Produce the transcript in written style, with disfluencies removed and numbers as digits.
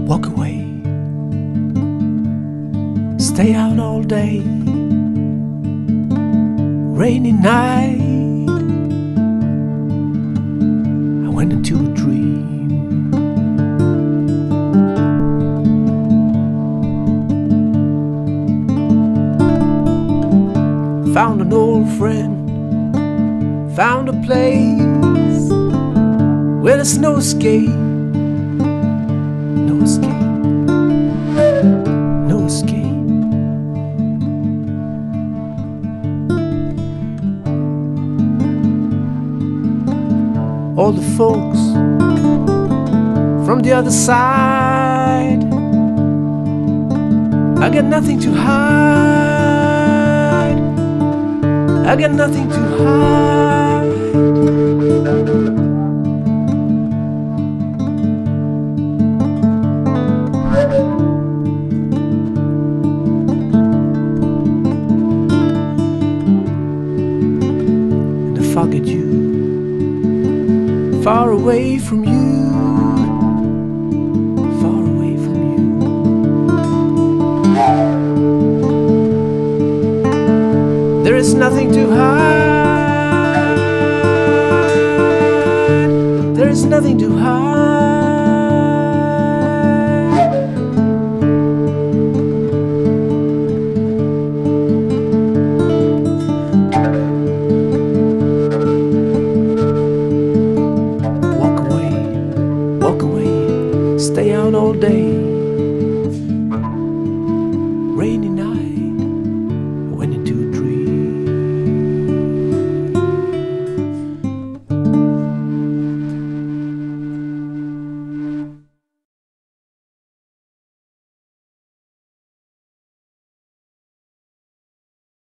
walk away, stay out all day, rainy night. I went into a dream. Found an old friend, found a place where there's no escape, no escape, no escape. All the folks from the other side, I got nothing to hide, I got nothing to hide. And I forget you, far away from you, far away from you. There is nothing to hide, there is nothing to hide.